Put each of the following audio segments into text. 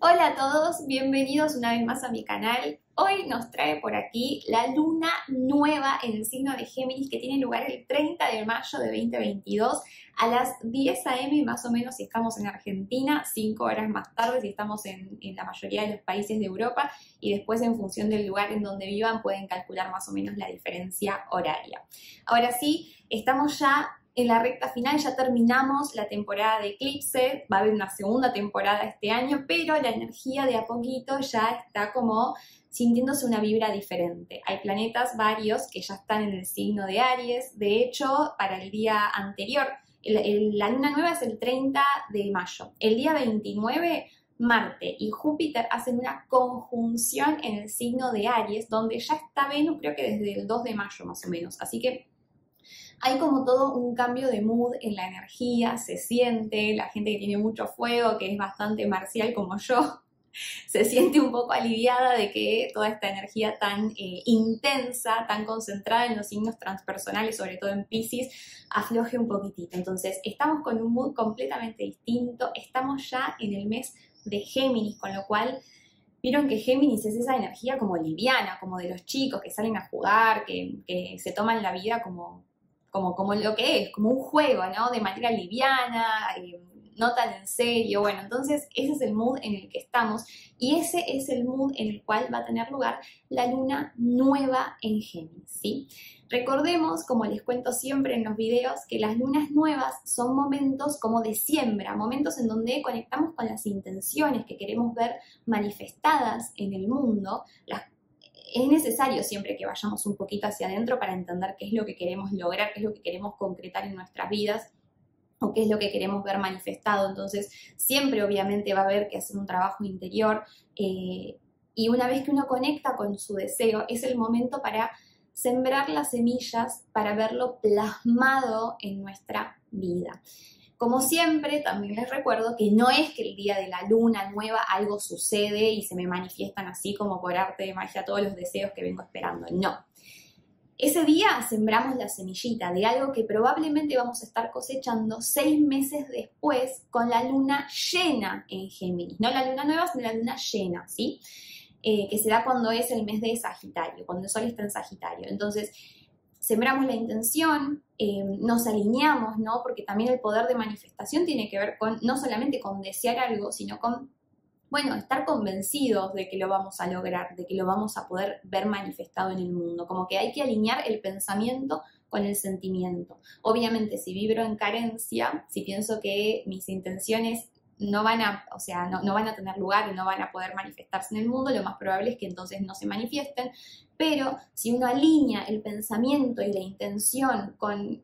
Hola a todos, bienvenidos una vez más a mi canal. Hoy nos trae por aquí la luna nueva en el signo de Géminis que tiene lugar el 30 de mayo de 2022 a las 10 a.m. más o menos si estamos en Argentina, 5 horas más tarde si estamos en la mayoría de los países de Europa y después en función del lugar en donde vivan pueden calcular más o menos la diferencia horaria. Ahora sí, estamos ya en la recta final, ya terminamos la temporada de eclipse, va a haber una segunda temporada este año, pero la energía de a poquito ya está como sintiéndose una vibra diferente. Hay planetas varios que ya están en el signo de Aries, de hecho, para el día anterior, la luna nueva es el 30 de mayo, el día 29 Marte y Júpiter hacen una conjunción en el signo de Aries, donde ya está Venus creo que desde el 2 de mayo más o menos, así que hay como todo un cambio de mood en la energía, se siente, la gente que tiene mucho fuego, que es bastante marcial como yo, se siente un poco aliviada de que toda esta energía tan intensa, tan concentrada en los signos transpersonales, sobre todo en Piscis, afloje un poquitito. Entonces, estamos con un mood completamente distinto, estamos ya en el mes de Géminis, con lo cual vieron que Géminis es esa energía como liviana, como de los chicos que salen a jugar, que se toman la vida como lo que es, como un juego, ¿no? De manera liviana, no tan en serio. Bueno, entonces ese es el mood en el que estamos y ese es el mood en el cual va a tener lugar la luna nueva en Géminis, ¿sí? Recordemos, como les cuento siempre en los videos, que las lunas nuevas son momentos como de siembra, momentos en donde conectamos con las intenciones que queremos ver manifestadas en el mundo, es necesario siempre que vayamos un poquito hacia adentro para entender qué es lo que queremos lograr, qué es lo que queremos concretar en nuestras vidas o qué es lo que queremos ver manifestado. Entonces, siempre obviamente va a haber que hacer un trabajo interior y una vez que uno conecta con su deseo, es el momento para sembrar las semillas, para verlo plasmado en nuestra vida. Como siempre, también les recuerdo que no es que el día de la luna nueva algo sucede y se me manifiestan así como por arte de magia todos los deseos que vengo esperando, no. Ese día sembramos la semillita de algo que probablemente vamos a estar cosechando 6 meses después con la luna llena en Géminis. No la luna nueva, sino la luna llena, ¿sí? Que se da cuando es el mes de Sagitario, cuando el sol está en Sagitario. Entonces, sembramos la intención, nos alineamos, ¿no? Porque también el poder de manifestación tiene que ver con, no solamente con desear algo, sino con, bueno, estar convencidos de que lo vamos a lograr, de que lo vamos a poder ver manifestado en el mundo. Como que hay que alinear el pensamiento con el sentimiento. Obviamente, si vibro en carencia, si pienso que mis intenciones no van a, o sea, no van a tener lugar y no van a poder manifestarse en el mundo, lo más probable es que entonces no se manifiesten, pero si uno alinea el pensamiento y la intención con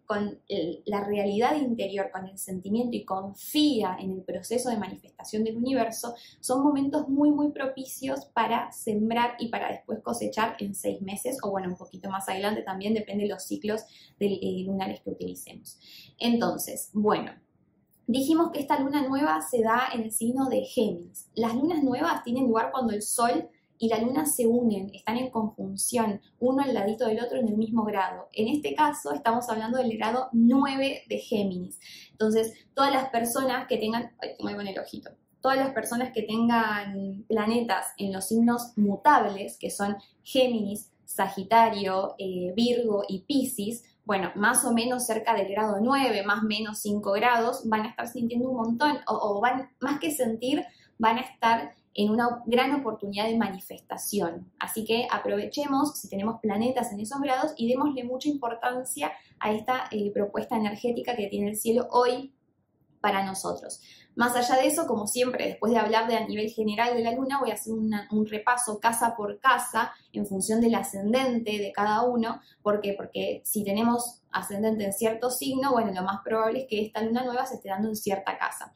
la realidad interior, con el sentimiento y confía en el proceso de manifestación del universo, son momentos muy, muy propicios para sembrar y para después cosechar en 6 meses, o bueno, un poquito más adelante también, depende de los ciclos lunares que utilicemos. Entonces, bueno, dijimos que esta luna nueva se da en el signo de Géminis. Las lunas nuevas tienen lugar cuando el Sol y la luna se unen, están en conjunción, uno al ladito del otro en el mismo grado. En este caso estamos hablando del grado 9 de Géminis. Entonces, todas las personas que tengan, ay, tengo algo en el ojito, todas las personas que tengan planetas en los signos mutables, que son Géminis, Sagitario, Virgo y Piscis, bueno, más o menos cerca del grado 9, más o menos 5 grados, van a estar sintiendo un montón, o van, más que sentir, van a estar en una gran oportunidad de manifestación. Así que aprovechemos si tenemos planetas en esos grados y démosle mucha importancia a esta propuesta energética que tiene el cielo hoy para nosotros. Más allá de eso, como siempre, después de hablar a nivel general de la luna, voy a hacer un repaso casa por casa en función del ascendente de cada uno. ¿Por qué? Porque si tenemos ascendente en cierto signo, bueno, lo más probable es que esta luna nueva se esté dando en cierta casa.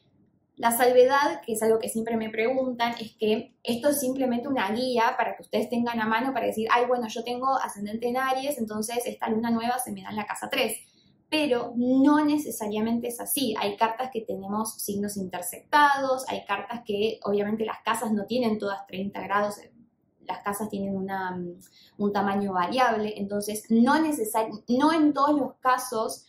La salvedad, que es algo que siempre me preguntan, es que esto es simplemente una guía para que ustedes tengan a mano para decir, ay, bueno, yo tengo ascendente en Aries, entonces esta luna nueva se me da en la casa 3. Pero no necesariamente es así. Hay cartas que tenemos signos intersectados, hay cartas que obviamente las casas no tienen todas 30 grados, las casas tienen un tamaño variable, entonces no en todos los casos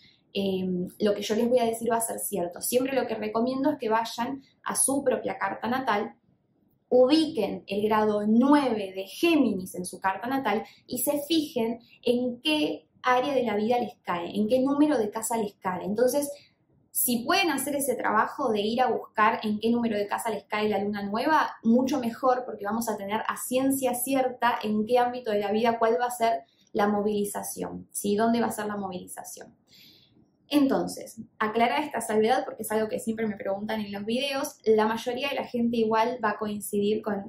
lo que yo les voy a decir va a ser cierto. Siempre lo que recomiendo es que vayan a su propia carta natal ubiquen el grado 9 de Géminis en su carta natal y se fijen en qué área de la vida les cae, en qué número de casa les cae. Entonces, si pueden hacer ese trabajo de ir a buscar en qué número de casa les cae la luna nueva, mucho mejor, porque vamos a tener a ciencia cierta en qué ámbito de la vida cuál va a ser la movilización, ¿sí? ¿Dónde va a ser la movilización? Entonces, aclarar esta salvedad porque es algo que siempre me preguntan en los videos, la mayoría de la gente igual va a coincidir con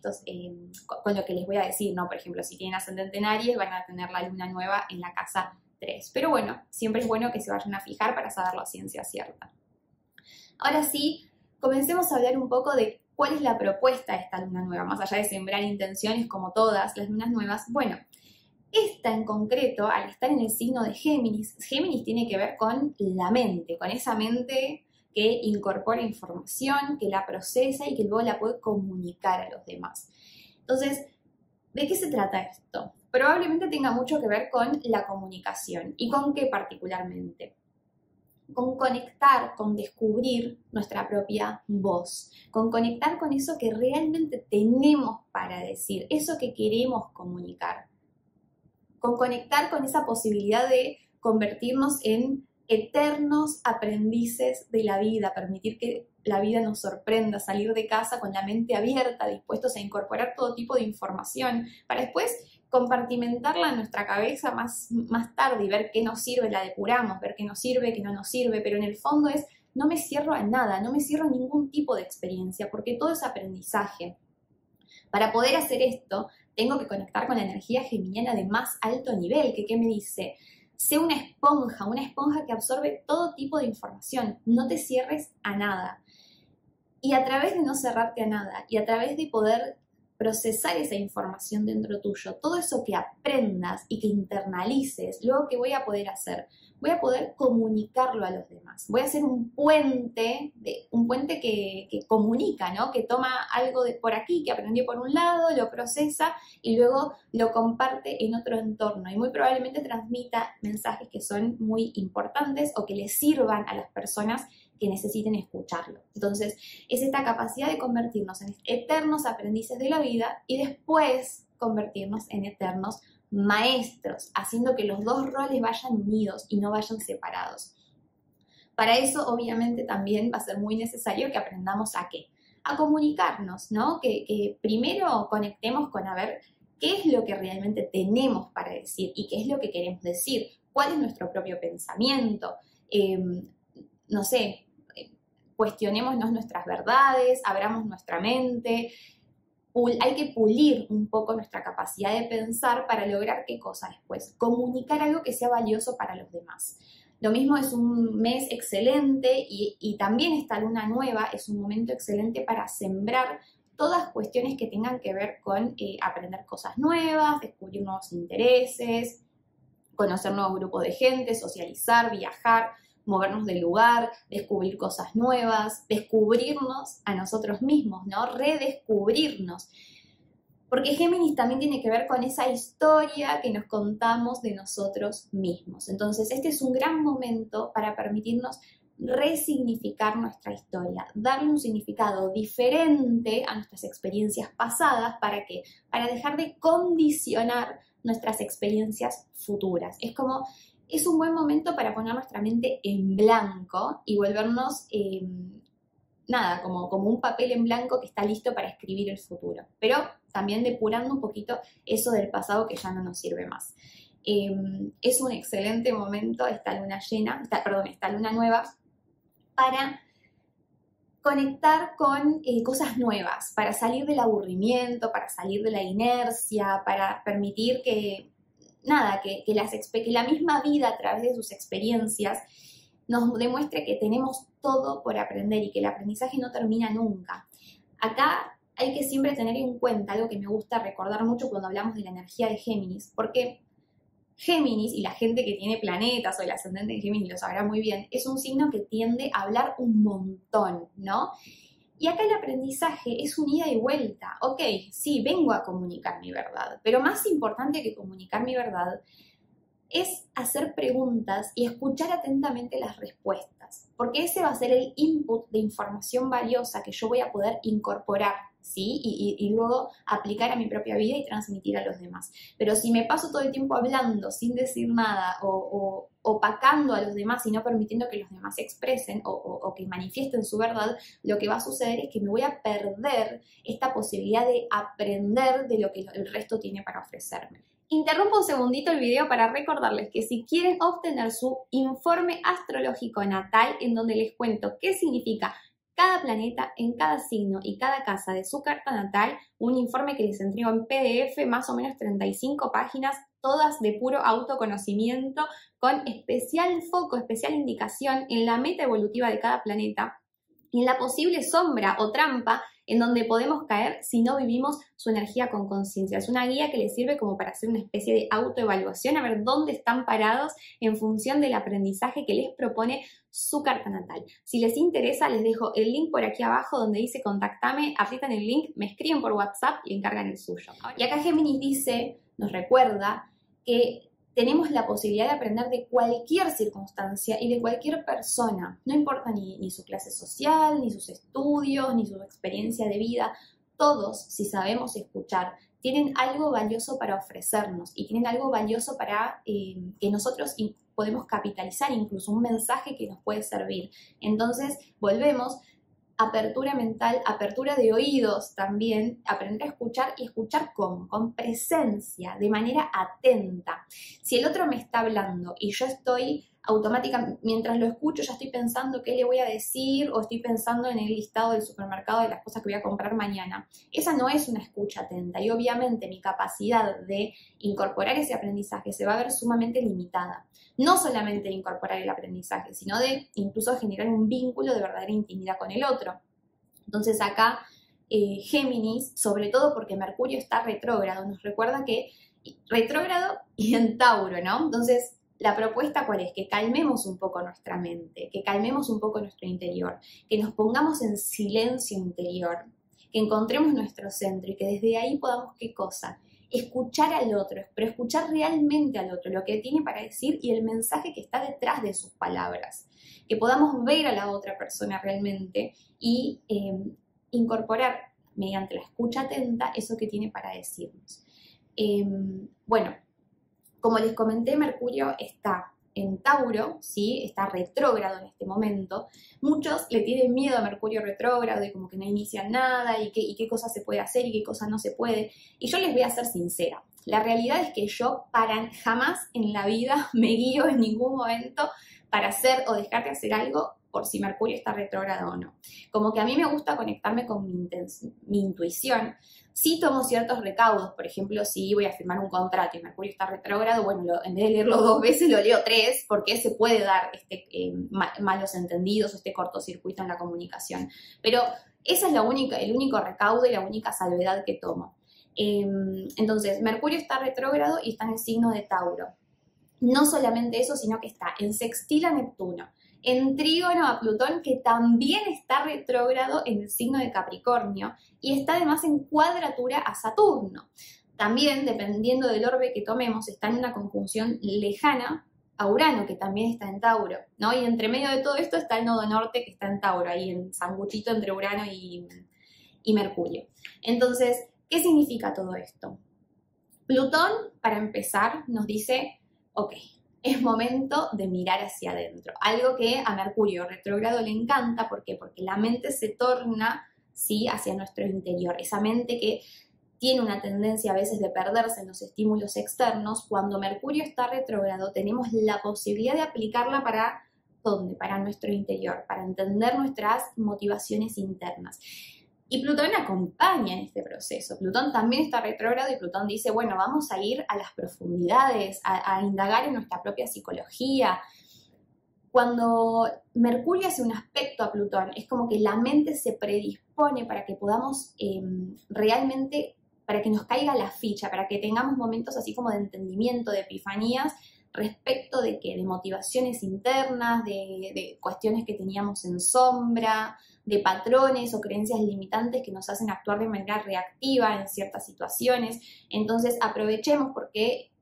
lo que les voy a decir, ¿no? Por ejemplo, si tienen ascendente en Aries, van a tener la luna nueva en la casa 3. Pero bueno, siempre es bueno que se vayan a fijar para saberlo a ciencia cierta. Ahora sí, comencemos a hablar un poco de cuál es la propuesta de esta luna nueva, más allá de sembrar intenciones como todas las lunas nuevas. Bueno, esta en concreto, al estar en el signo de Géminis, Géminis tiene que ver con la mente, con esa mente que incorpora información, que la procesa y que luego la puede comunicar a los demás. Entonces, ¿de qué se trata esto? Probablemente tenga mucho que ver con la comunicación. ¿Y con qué particularmente? Con conectar, con descubrir nuestra propia voz, con conectar con eso que realmente tenemos para decir, eso que queremos comunicar, con conectar con esa posibilidad de convertirnos en eternos aprendices de la vida, permitir que la vida nos sorprenda, salir de casa con la mente abierta, dispuestos a incorporar todo tipo de información, para después compartimentarla en nuestra cabeza más tarde y ver qué nos sirve, la depuramos, ver qué nos sirve, qué no nos sirve, pero en el fondo es, no me cierro a nada, no me cierro a ningún tipo de experiencia, porque todo es aprendizaje. Para poder hacer esto, tengo que conectar con la energía geminiana de más alto nivel, que ¿qué me dice? Sé una esponja que absorbe todo tipo de información, no te cierres a nada. Y a través de no cerrarte a nada, y a través de poder procesar esa información dentro tuyo, todo eso que aprendas y que internalices, luego ¿qué voy a poder hacer? Voy a poder comunicarlo a los demás. Voy a hacer un puente que comunica, ¿no? Que toma algo de por aquí, que aprendió por un lado, lo procesa y luego lo comparte en otro entorno. Y muy probablemente transmita mensajes que son muy importantes o que les sirvan a las personas que necesiten escucharlo. Entonces, es esta capacidad de convertirnos en eternos aprendices de la vida y después convertirnos en eternos maestros, haciendo que los dos roles vayan unidos y no vayan separados. Para eso, obviamente, también va a ser muy necesario que aprendamos a ¿qué? A comunicarnos, ¿no? Que primero conectemos con a ver qué es lo que realmente tenemos para decir y qué es lo que queremos decir, cuál es nuestro propio pensamiento, no sé, cuestionémonos nuestras verdades, abramos nuestra mente. Hay que pulir un poco nuestra capacidad de pensar para lograr qué cosa después, comunicar algo que sea valioso para los demás. Lo mismo es un mes excelente y también esta luna nueva es un momento excelente para sembrar todas cuestiones que tengan que ver con aprender cosas nuevas, descubrir nuevos intereses, conocer nuevos grupos de gente, socializar, viajar, movernos del lugar, descubrir cosas nuevas, descubrirnos a nosotros mismos, ¿no? Redescubrirnos. Porque Géminis también tiene que ver con esa historia que nos contamos de nosotros mismos. Entonces, este es un gran momento para permitirnos resignificar nuestra historia, darle un significado diferente a nuestras experiencias pasadas. ¿Para qué? Para dejar de condicionar nuestras experiencias futuras. Es un buen momento para poner nuestra mente en blanco y volvernos, como un papel en blanco que está listo para escribir el futuro. Pero también depurando un poquito eso del pasado que ya no nos sirve más. Es un excelente momento esta luna nueva para conectar con cosas nuevas, para salir del aburrimiento, para salir de la inercia, para permitir que la misma vida a través de sus experiencias nos demuestre que tenemos todo por aprender y que el aprendizaje no termina nunca. Acá hay que siempre tener en cuenta algo que me gusta recordar mucho cuando hablamos de la energía de Géminis, porque Géminis, y la gente que tiene planetas o el ascendente de Géminis lo sabrá muy bien, es un signo que tiende a hablar un montón, ¿no? Y acá el aprendizaje es un ida y vuelta. Ok, sí, vengo a comunicar mi verdad, pero más importante que comunicar mi verdad es hacer preguntas y escuchar atentamente las respuestas, porque ese va a ser el input de información valiosa que yo voy a poder incorporar ¿sí? Y luego aplicar a mi propia vida y transmitir a los demás. Pero si me paso todo el tiempo hablando sin decir nada o opacando a los demás y no permitiendo que los demás se expresen o que manifiesten su verdad, lo que va a suceder es que me voy a perder esta posibilidad de aprender de lo que el resto tiene para ofrecerme. Interrumpo un segundito el video para recordarles que si quieren obtener su informe astrológico natal, en donde les cuento qué significa cada planeta en cada signo y cada casa de su carta natal, un informe que les entrego en PDF, más o menos 35 páginas, todas de puro autoconocimiento, con especial foco, especial indicación en la meta evolutiva de cada planeta y en la posible sombra o trampa en donde podemos caer si no vivimos su energía con conciencia. Es una guía que les sirve como para hacer una especie de autoevaluación, a ver dónde están parados en función del aprendizaje que les propone su carta natal. Si les interesa, les dejo el link por aquí abajo donde dice contactame, aprietan el link, me escriben por WhatsApp y encargan el suyo. Y acá Géminis dice, nos recuerda que tenemos la posibilidad de aprender de cualquier circunstancia y de cualquier persona. No importa ni su clase social, ni sus estudios, ni su experiencia de vida. Todos, si sabemos escuchar, tienen algo valioso para ofrecernos y tienen algo valioso para que nosotros podemos capitalizar, incluso un mensaje que nos puede servir. Entonces, volvemos. Apertura mental, apertura de oídos también, aprender a escuchar y escuchar con presencia, de manera atenta. Si el otro me está hablando y yo estoy automáticamente, mientras lo escucho, ya estoy pensando qué le voy a decir o estoy pensando en el listado del supermercado de las cosas que voy a comprar mañana. Esa no es una escucha atenta y obviamente mi capacidad de incorporar ese aprendizaje se va a ver sumamente limitada. No solamente de incorporar el aprendizaje, sino de incluso generar un vínculo de verdadera intimidad con el otro. Entonces acá Géminis, sobre todo porque Mercurio está retrógrado, nos recuerda que retrógrado y en Tauro, ¿no? Entonces, la propuesta ¿cuál es? Que calmemos un poco nuestra mente, que calmemos un poco nuestro interior, que nos pongamos en silencio interior, que encontremos nuestro centro y que desde ahí podamos, ¿qué cosa? Escuchar al otro, pero escuchar realmente al otro, lo que tiene para decir y el mensaje que está detrás de sus palabras. Que podamos ver a la otra persona realmente y incorporar mediante la escucha atenta eso que tiene para decirnos. Bueno, como les comenté, Mercurio está en Tauro, ¿sí? Está retrógrado en este momento. Muchos le tienen miedo a Mercurio retrógrado y como que no inician nada y qué cosas se puede hacer y qué cosas no se puede. Y yo les voy a ser sincera. La realidad es que yo jamás en la vida me guío en ningún momento para hacer o dejar de hacer algo por si Mercurio está retrógrado o no. Como que a mí me gusta conectarme con mi intuición. Sí tomo ciertos recaudos, por ejemplo, si voy a firmar un contrato y Mercurio está retrógrado, bueno, en vez de leerlo 2 veces, lo leo 3, porque se puede dar malos entendidos o este cortocircuito en la comunicación. Pero esa es el único recaudo y la única salvedad que tomo. Entonces, Mercurio está retrógrado y está en el signo de Tauro. No solamente eso, sino que está en sextil a Neptuno, en trígono a Plutón, que también está retrógrado en el signo de Capricornio, y está además en cuadratura a Saturno. También, dependiendo del orbe que tomemos, está en una conjunción lejana a Urano, que también está en Tauro, ¿no? Y entre medio de todo esto está el nodo norte, que está en Tauro, ahí en sanguchito entre Urano y Mercurio. Entonces, ¿qué significa todo esto? Plutón, para empezar, nos dice, ok, es momento de mirar hacia adentro. Algo que a Mercurio retrógrado le encanta, ¿por qué? Porque la mente se torna, ¿sí?, hacia nuestro interior. Esa mente que tiene una tendencia a veces de perderse en los estímulos externos. Cuando Mercurio está retrógrado, tenemos la posibilidad de aplicarla para ¿dónde? Para nuestro interior, para entender nuestras motivaciones internas. Y Plutón acompaña en este proceso. Plutón también está retrógrado y Plutón dice, bueno, vamos a ir a las profundidades, a indagar en nuestra propia psicología. Cuando Mercurio hace un aspecto a Plutón, es como que la mente se predispone para que podamos realmente, para que nos caiga la ficha, para que tengamos momentos así como de entendimiento, de epifanías, respecto de qué, de motivaciones internas, de cuestiones que teníamos en sombra, de patrones o creencias limitantes que nos hacen actuar de manera reactiva en ciertas situaciones. Entonces aprovechemos porque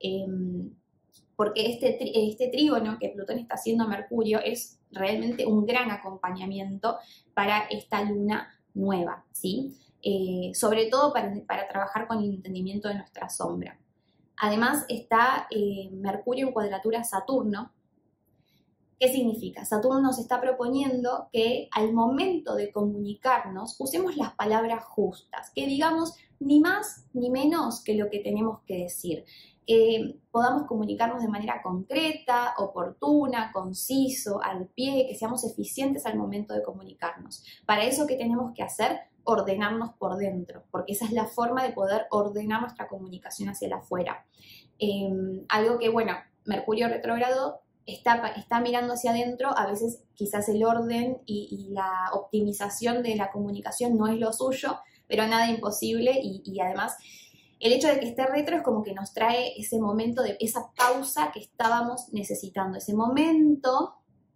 este trígono que Plutón está haciendo a Mercurio es realmente un gran acompañamiento para esta luna nueva, ¿sí? sobre todo para trabajar con el entendimiento de nuestra sombra. Además está Mercurio en cuadratura a Saturno. ¿Qué significa? Saturno nos está proponiendo que al momento de comunicarnos usemos las palabras justas, que digamos ni más ni menos que lo que tenemos que decir, que podamos comunicarnos de manera concreta, oportuna, conciso, al pie, que seamos eficientes al momento de comunicarnos. Para eso, ¿qué tenemos que hacer? Ordenarnos por dentro, porque esa es la forma de poder ordenar nuestra comunicación hacia el afuera. Algo que, bueno, Mercurio retrógrado está mirando hacia adentro, a veces quizás el orden y la optimización de la comunicación no es lo suyo, pero nada imposible y además el hecho de que esté retro es como que nos trae ese momento de esa pausa que estábamos necesitando, ese momento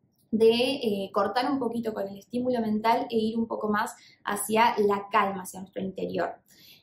de cortar un poquito con el estímulo mental e ir un poco más hacia la calma, hacia nuestro interior.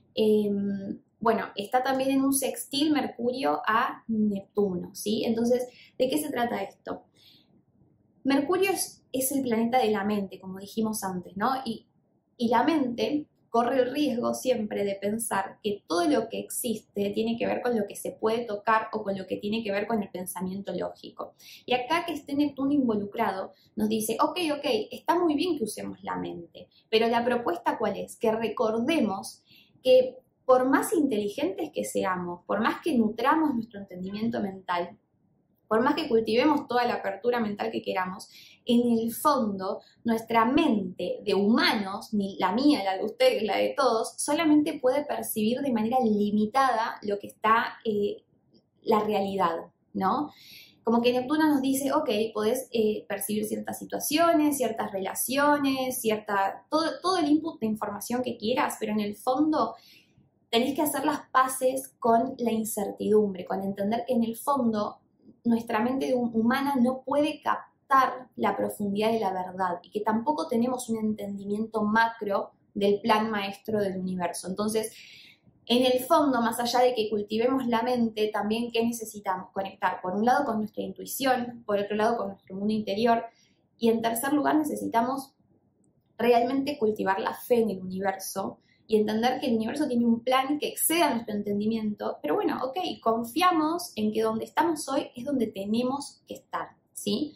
Bueno, está también en un sextil Mercurio a Neptuno, ¿sí? Entonces, ¿de qué se trata esto? Mercurio es el planeta de la mente, como dijimos antes, ¿no? Y la mente corre el riesgo siempre de pensar que todo lo que existe tiene que ver con lo que se puede tocar o con lo que tiene que ver con el pensamiento lógico. Y acá que esté Neptuno involucrado, nos dice, ok, está muy bien que usemos la mente, pero la propuesta ¿cuál es? Que recordemos que por más inteligentes que seamos, por más que nutramos nuestro entendimiento mental, por más que cultivemos toda la apertura mental que queramos, en el fondo nuestra mente de humanos, ni la mía, la de ustedes, la de todos, solamente puede percibir de manera limitada lo que está la realidad, ¿no? Como que Neptuno nos dice, ok, podés percibir ciertas situaciones, ciertas relaciones, todo el input de información que quieras, pero en el fondo tenés que hacer las paces con la incertidumbre, con entender que en el fondo nuestra mente humana no puede captar la profundidad de la verdad y que tampoco tenemos un entendimiento macro del plan maestro del universo. Entonces, en el fondo, más allá de que cultivemos la mente, también ¿qué necesitamos? Conectar, por un lado, con nuestra intuición, por otro lado, con nuestro mundo interior, y en tercer lugar, necesitamos realmente cultivar la fe en el universo y entender que el universo tiene un plan que exceda nuestro entendimiento, pero bueno, ok, confiamos en que donde estamos hoy es donde tenemos que estar, ¿sí?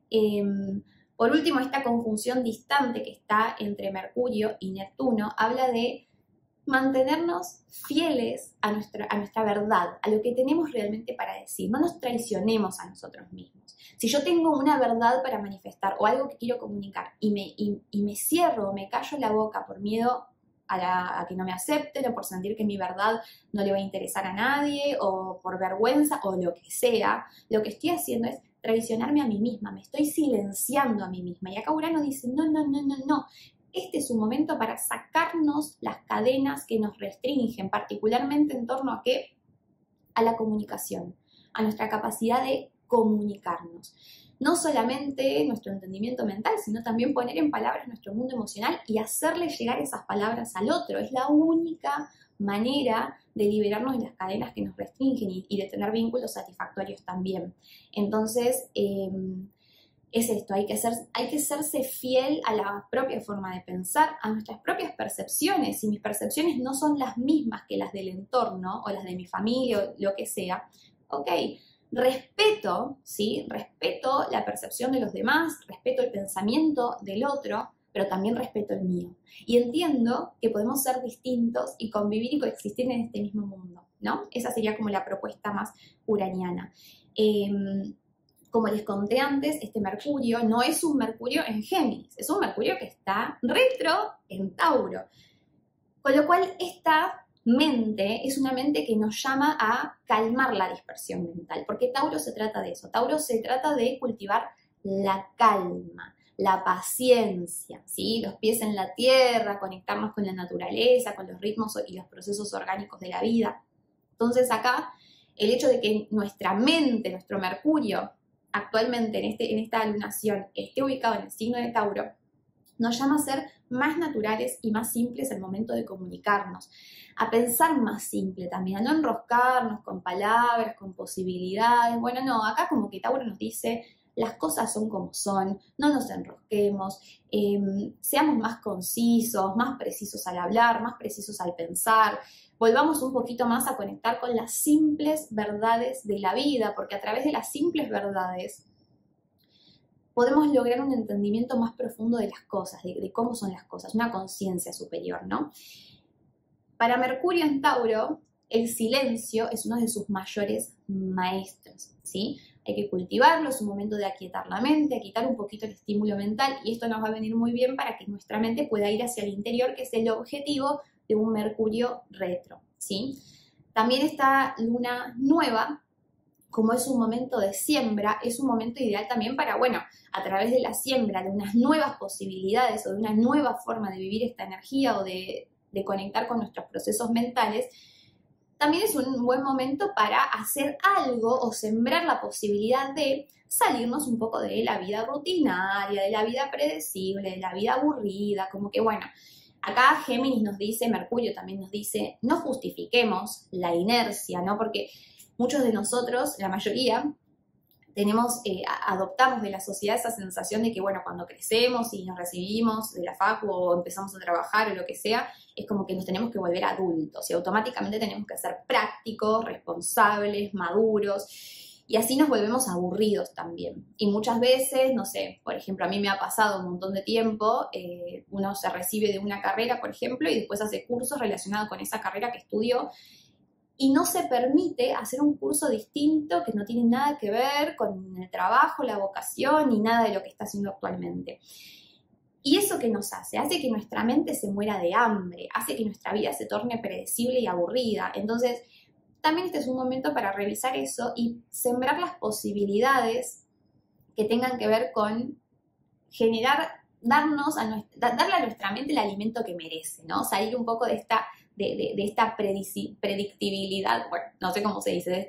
Por último, esta conjunción distante que está entre Mercurio y Neptuno habla de mantenernos fieles a nuestra verdad, a lo que tenemos realmente para decir. No nos traicionemos a nosotros mismos. Si yo tengo una verdad para manifestar o algo que quiero comunicar y me cierro, me callo la boca por miedo a que no me acepten o por sentir que mi verdad no le va a interesar a nadie o por vergüenza o lo que sea, lo que estoy haciendo es traicionarme a mí misma, me estoy silenciando a mí misma. Y acá Urano dice, no, este es un momento para sacarnos las cadenas que nos restringen, particularmente en torno a ¿qué? A la comunicación, a nuestra capacidad de comunicarnos. No solamente nuestro entendimiento mental, sino también poner en palabras nuestro mundo emocional y hacerle llegar esas palabras al otro. Es la única manera de liberarnos de las cadenas que nos restringen y de tener vínculos satisfactorios también. Entonces, es esto, hay que serse fiel a la propia forma de pensar, a nuestras propias percepciones. Si mis percepciones no son las mismas que las del entorno o las de mi familia o lo que sea, ok, respeto, ¿sí? Respeto la percepción de los demás, respeto el pensamiento del otro, pero también respeto el mío. Y entiendo que podemos ser distintos y convivir y coexistir en este mismo mundo, ¿no? Esa sería como la propuesta más uraniana. Como les conté antes, este Mercurio no es un Mercurio en Géminis, es un Mercurio que está retro en Tauro. Con lo cual, esta mente es una mente que nos llama a calmar la dispersión mental, porque Tauro se trata de eso. Tauro se trata de cultivar la calma, la paciencia, ¿sí? Los pies en la tierra, conectarnos con la naturaleza, con los ritmos y los procesos orgánicos de la vida. Entonces acá, el hecho de que nuestra mente, nuestro Mercurio, actualmente en esta alunación esté ubicado en el signo de Tauro, nos llama a ser más naturales y más simples al momento de comunicarnos, a pensar más simple también, a no enroscarnos con palabras, con posibilidades. Bueno, no, acá como que Tauro nos dice, las cosas son como son, no nos enrosquemos, seamos más concisos, más precisos al hablar, más precisos al pensar, volvamos un poquito más a conectar con las simples verdades de la vida, porque a través de las simples verdades podemos lograr un entendimiento más profundo de las cosas, de cómo son las cosas, una conciencia superior, ¿no? Para Mercurio en Tauro, el silencio es uno de sus mayores maestros, ¿sí? Hay que cultivarlo, es un momento de aquietar la mente, quitar un poquito el estímulo mental, y esto nos va a venir muy bien para que nuestra mente pueda ir hacia el interior, que es el objetivo de un Mercurio retro, ¿sí? También esta luna nueva, como es un momento de siembra, es un momento ideal también para, bueno, a través de la siembra de unas nuevas posibilidades o de una nueva forma de vivir esta energía o de conectar con nuestros procesos mentales, también es un buen momento para hacer algo o sembrar la posibilidad de salirnos un poco de la vida rutinaria, de la vida predecible, de la vida aburrida, como que bueno, acá Géminis nos dice, Mercurio también nos dice, no justifiquemos la inercia, ¿no? Porque muchos de nosotros, la mayoría, adoptamos de la sociedad esa sensación de que, bueno, cuando crecemos y nos recibimos de la facu o empezamos a trabajar o lo que sea, es como que nos tenemos que volver adultos y automáticamente tenemos que ser prácticos, responsables, maduros, y así nos volvemos aburridos también. Y muchas veces, no sé, por ejemplo, a mí me ha pasado un montón de tiempo, uno se recibe de una carrera, por ejemplo, y después hace cursos relacionados con esa carrera que estudió, y no se permite hacer un curso distinto que no tiene nada que ver con el trabajo, la vocación, ni nada de lo que está haciendo actualmente. ¿Y eso qué nos hace? Hace que nuestra mente se muera de hambre, hace que nuestra vida se torne predecible y aburrida. Entonces, también este es un momento para revisar eso y sembrar las posibilidades que tengan que ver con generar, darle a nuestra mente el alimento que merece, ¿no? Salir un poco de esta predictibilidad, bueno, no sé cómo se dice, de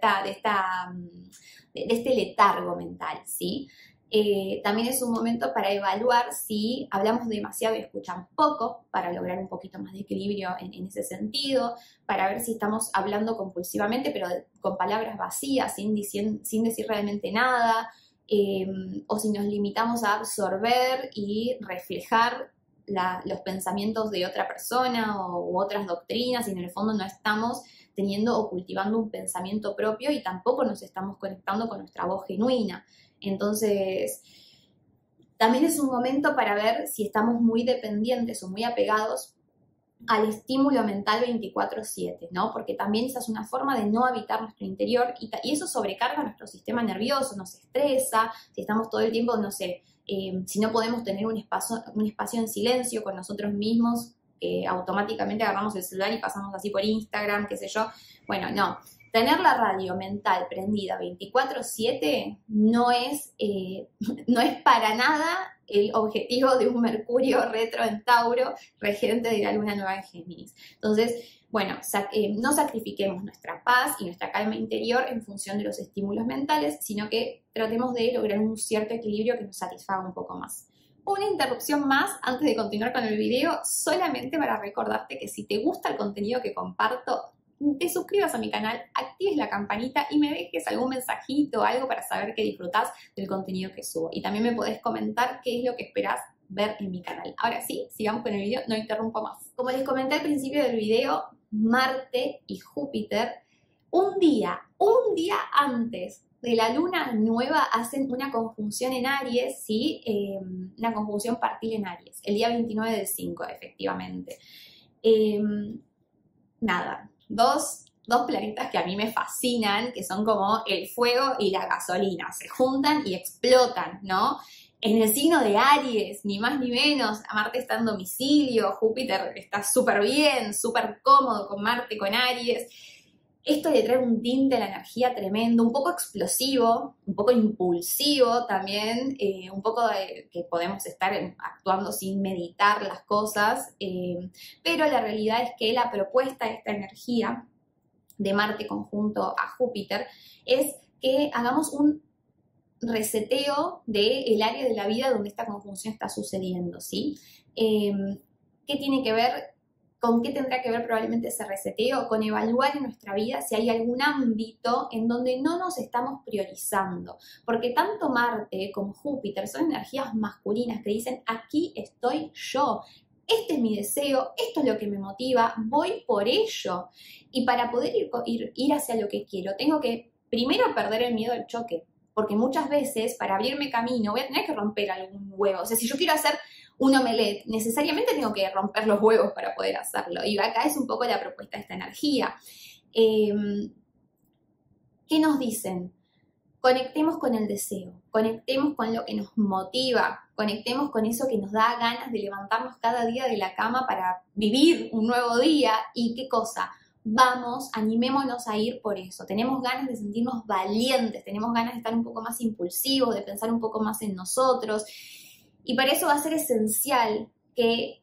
este letargo mental, ¿sí? También es un momento para evaluar si hablamos demasiado y escuchamos poco, para lograr un poquito más de equilibrio en ese sentido, para ver si estamos hablando compulsivamente, pero con palabras vacías, sin decir realmente nada, o si nos limitamos a absorber y reflejar los pensamientos de otra persona u otras doctrinas, y en el fondo no estamos teniendo o cultivando un pensamiento propio y tampoco nos estamos conectando con nuestra voz genuina. Entonces, también es un momento para ver si estamos muy dependientes o muy apegados al estímulo mental 24/7, ¿no? Porque también esa es una forma de no habitar nuestro interior y eso sobrecarga nuestro sistema nervioso, nos estresa, si estamos todo el tiempo, no sé, si no podemos tener un espacio en silencio con nosotros mismos, automáticamente agarramos el celular y pasamos así por Instagram, qué sé yo. Bueno, no. Tener la radio mental prendida 24/7 no es para nada el objetivo de un Mercurio retro en Tauro, regente de la luna nueva en Géminis. Entonces, bueno, no sacrifiquemos nuestra paz y nuestra calma interior en función de los estímulos mentales, sino que tratemos de lograr un cierto equilibrio que nos satisfaga un poco más. Una interrupción más antes de continuar con el video, solamente para recordarte que si te gusta el contenido que comparto, te suscribas a mi canal, actives la campanita y me dejes algún mensajito o algo para saber que disfrutás del contenido que subo. Y también me podés comentar qué es lo que esperás ver en mi canal. Ahora sí, sigamos con el video, no interrumpo más. Como les comenté al principio del video, Marte y Júpiter, un día antes de la luna nueva hacen una conjunción en Aries, ¿sí? Una conjunción partil en Aries, el día 29/5, efectivamente. Nada, dos planetas que a mí me fascinan, que son como el fuego y la gasolina, se juntan y explotan, ¿no? En el signo de Aries, ni más ni menos, Marte está en domicilio, Júpiter está súper bien, súper cómodo con Marte, con Aries. Esto le trae un tinte a la energía tremendo, un poco explosivo, un poco impulsivo también, un poco de que podemos estar actuando sin meditar las cosas, pero la realidad es que la propuesta de esta energía de Marte conjunto a Júpiter es que hagamos un reseteo del área de la vida donde esta conjunción está sucediendo, ¿sí? ¿Qué tiene que ver ¿Con qué tendrá que ver probablemente ese reseteo? Con evaluar en nuestra vida si hay algún ámbito en donde no nos estamos priorizando. Porque tanto Marte como Júpiter son energías masculinas que dicen, aquí estoy yo, este es mi deseo, esto es lo que me motiva, voy por ello. Y para poder ir hacia lo que quiero, tengo que primero perder el miedo al choque. Porque muchas veces, para abrirme camino, voy a tener que romper algún huevo. O sea, si yo quiero hacer un omelette, necesariamente tengo que romper los huevos para poder hacerlo. Y acá es un poco la propuesta de esta energía. ¿Qué nos dicen? Conectemos con el deseo, conectemos con lo que nos motiva, conectemos con eso que nos da ganas de levantarnos cada día de la cama para vivir un nuevo día. ¿Y qué cosa? Vamos, animémonos a ir por eso. Tenemos ganas de sentirnos valientes, tenemos ganas de estar un poco más impulsivos, de pensar un poco más en nosotros. Y para eso va a ser esencial que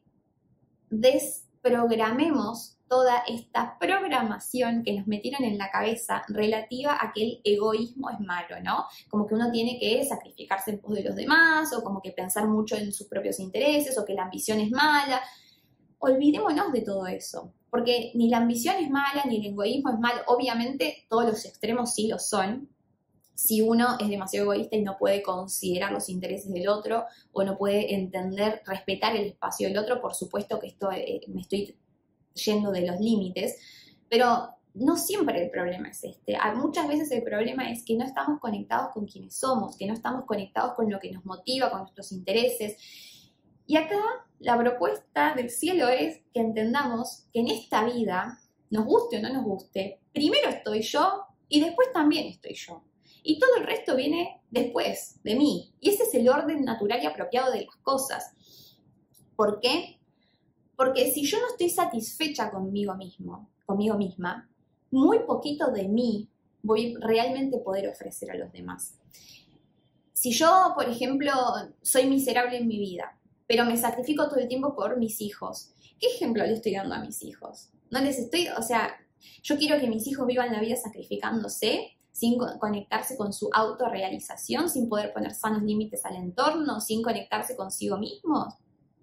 desprogramemos toda esta programación que nos metieron en la cabeza relativa a que el egoísmo es malo, ¿no? Como que uno tiene que sacrificarse en pos de los demás, o como que pensar mucho en sus propios intereses, o que la ambición es mala. Olvidémonos de todo eso, porque ni la ambición es mala, ni el egoísmo es malo. Obviamente todos los extremos sí lo son. Si uno es demasiado egoísta y no puede considerar los intereses del otro, o no puede entender, respetar el espacio del otro, por supuesto que esto me estoy yendo de los límites, pero no siempre el problema es este. Muchas veces el problema es que no estamos conectados con quienes somos, que no estamos conectados con lo que nos motiva, con nuestros intereses. Y acá la propuesta del cielo es que entendamos que en esta vida, nos guste o no nos guste, primero estoy yo y después también estoy yo. Y todo el resto viene después de mí. Y ese es el orden natural y apropiado de las cosas. ¿Por qué? Porque si yo no estoy satisfecha conmigo misma, muy poquito de mí voy realmente a poder ofrecer a los demás. Si yo, por ejemplo, soy miserable en mi vida, pero me sacrifico todo el tiempo por mis hijos, ¿qué ejemplo le estoy dando a mis hijos? No les estoy, o sea, yo quiero que mis hijos vivan la vida sacrificándose, sin conectarse con su autorrealización, sin poder poner sanos límites al entorno, sin conectarse consigo mismos.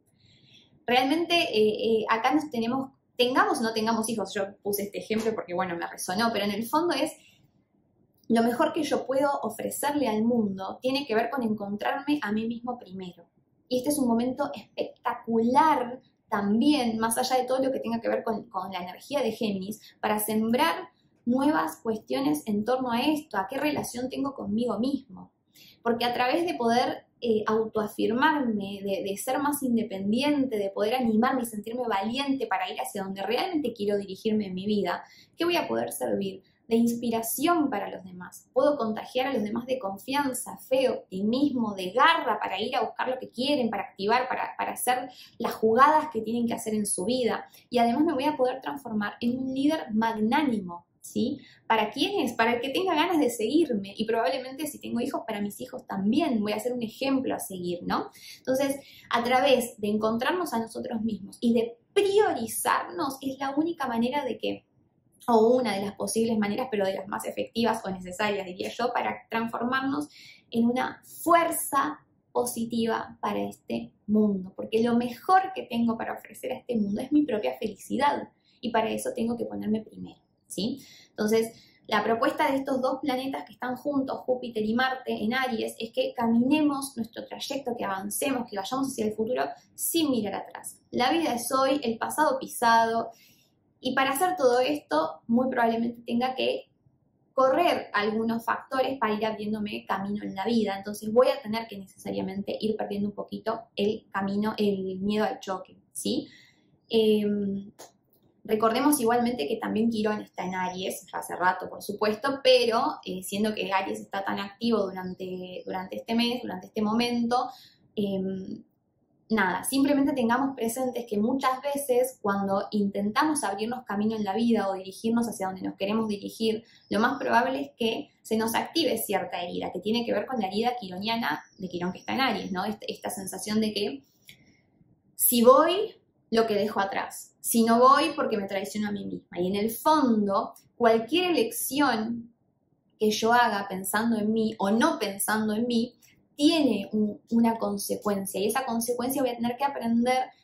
Realmente acá tengamos o no tengamos hijos, yo puse este ejemplo porque bueno, me resonó, pero en el fondo es lo mejor que yo puedo ofrecerle al mundo tiene que ver con encontrarme a mí mismo primero. Y este es un momento espectacular también, más allá de todo lo que tenga que ver con la energía de Géminis, para sembrar nuevas cuestiones en torno a esto, a qué relación tengo conmigo mismo. Porque a través de poder autoafirmarme, de ser más independiente, de poder animarme y sentirme valiente para ir hacia donde realmente quiero dirigirme en mi vida, ¿qué voy a poder servir? De inspiración para los demás. Puedo contagiar a los demás de confianza, fe, optimismo, de garra para ir a buscar lo que quieren, para activar, para hacer las jugadas que tienen que hacer en su vida. Y además me voy a poder transformar en un líder magnánimo, ¿sí? ¿Para quiénes? Para el que tenga ganas de seguirme, y probablemente si tengo hijos, para mis hijos también voy a ser un ejemplo a seguir, ¿no? Entonces, a través de encontrarnos a nosotros mismos y de priorizarnos, es la única manera de que, o una de las posibles maneras, pero de las más efectivas o necesarias, diría yo, para transformarnos en una fuerza positiva para este mundo, porque lo mejor que tengo para ofrecer a este mundo es mi propia felicidad, y para eso tengo que ponerme primero, ¿sí? Entonces, la propuesta de estos dos planetas que están juntos, Júpiter y Marte en Aries, es que caminemos nuestro trayecto, que avancemos, que vayamos hacia el futuro sin mirar atrás. La vida es hoy, el pasado pisado, y para hacer todo esto, muy probablemente tenga que correr algunos factores para ir abriéndome camino en la vida. Entonces voy a tener que necesariamente ir perdiendo un poquito el camino, el miedo al choque, ¿sí? Recordemos igualmente que también Quirón está en Aries, ya hace rato por supuesto, pero siendo que Aries está tan activo durante este mes, durante este momento, nada, simplemente tengamos presentes que muchas veces cuando intentamos abrirnos camino en la vida o dirigirnos hacia donde nos queremos dirigir, lo más probable es que se nos active cierta herida, que tiene que ver con la herida quironiana de Quirón que está en Aries, ¿no? Esta sensación de que si voy, lo que dejo atrás. Si no voy, porque me traiciono a mí misma. Y en el fondo, cualquier elección que yo haga pensando en mí o no pensando en mí, tiene una consecuencia, y esa consecuencia voy a tener que aprender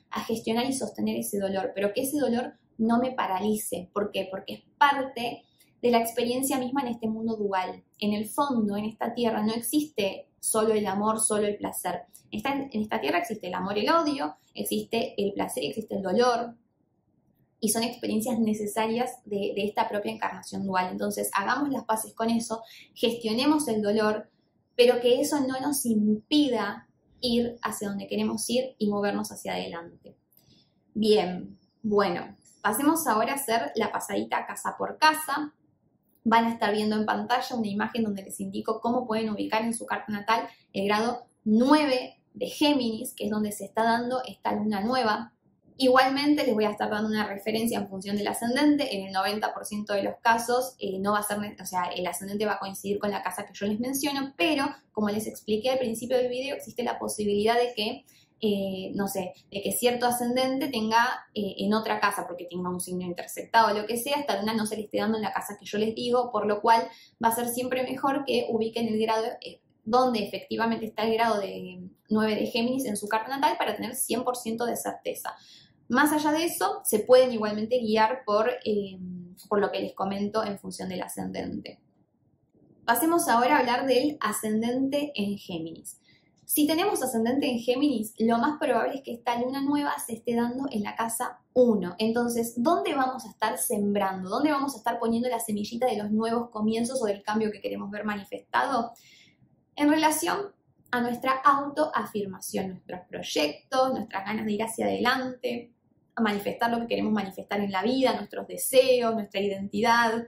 a gestionar y sostener ese dolor, pero que ese dolor no me paralice. ¿Por qué? Porque es parte de la experiencia misma en este mundo dual. En el fondo, en esta tierra, no existe solo el amor, solo el placer. En esta tierra existe el amor y el odio, existe el placer y existe el dolor, y son experiencias necesarias de esta propia encarnación dual. Entonces, hagamos las paces con eso, gestionemos el dolor, pero que eso no nos impida ir hacia donde queremos ir y movernos hacia adelante. Bien, bueno, pasemos ahora a hacer la pasadita casa por casa. Van a estar viendo en pantalla una imagen donde les indico cómo pueden ubicar en su carta natal el grado 9 de Géminis, que es donde se está dando esta luna nueva. Igualmente les voy a estar dando una referencia en función del ascendente. En el 90% de los casos no va a ser, o sea, el ascendente va a coincidir con la casa que yo les menciono, pero como les expliqué al principio del video, existe la posibilidad de que, no sé, de que cierto ascendente tenga en otra casa, porque tenga un signo intersectado o lo que sea, esta luna no se le esté dando en la casa que yo les digo, por lo cual va a ser siempre mejor que ubiquen el grado donde efectivamente está el grado de 9 de Géminis en su carta natal para tener 100% de certeza. Más allá de eso, se pueden igualmente guiar por lo que les comento en función del ascendente. Pasemos ahora a hablar del ascendente en Géminis. Si tenemos ascendente en Géminis, lo más probable es que esta luna nueva se esté dando en la casa 1. Entonces, ¿dónde vamos a estar sembrando? ¿Dónde vamos a estar poniendo la semillita de los nuevos comienzos o del cambio que queremos ver manifestado? En relación a nuestra autoafirmación, nuestros proyectos, nuestras ganas de ir hacia adelante, a manifestar lo que queremos manifestar en la vida, nuestros deseos, nuestra identidad.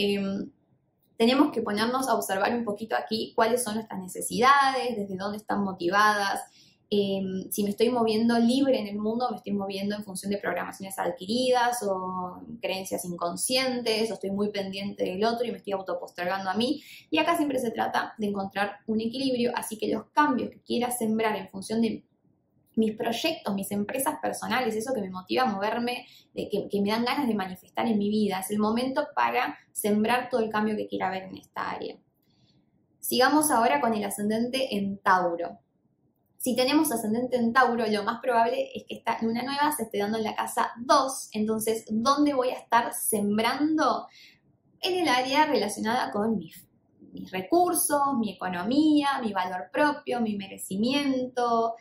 Tenemos que ponernos a observar un poquito aquí cuáles son nuestras necesidades, desde dónde están motivadas. Si me estoy moviendo libre en el mundo, me estoy moviendo en función de programaciones adquiridas o creencias inconscientes, o estoy muy pendiente del otro y me estoy autopostergando a mí. Y acá siempre se trata de encontrar un equilibrio, así que los cambios que quiera sembrar en función de mis proyectos, mis empresas personales, eso que me motiva a moverme, que me dan ganas de manifestar en mi vida, es el momento para sembrar todo el cambio que quiera ver en esta área. Sigamos ahora con el ascendente en Tauro. Si tenemos ascendente en Tauro, lo más probable es que esta luna nueva se esté dando en la casa 2. Entonces, ¿dónde voy a estar sembrando? En el área relacionada con mis recursos, mi economía, mi valor propio, mi merecimiento,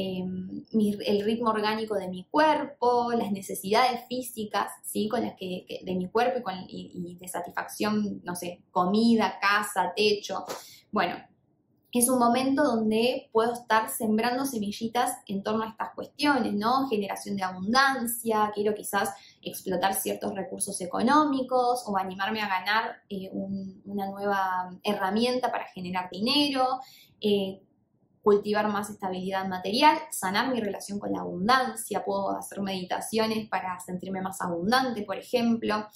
el ritmo orgánico de mi cuerpo, las necesidades físicas, ¿sí? Con las de mi cuerpo y de satisfacción, no sé, comida, casa, techo. Bueno, es un momento donde puedo estar sembrando semillitas en torno a estas cuestiones, ¿no? Generación de abundancia, quiero quizás explotar ciertos recursos económicos o animarme a ganar una nueva herramienta para generar dinero, cultivar más estabilidad material, sanar mi relación con la abundancia, puedo hacer meditaciones para sentirme más abundante, por ejemplo,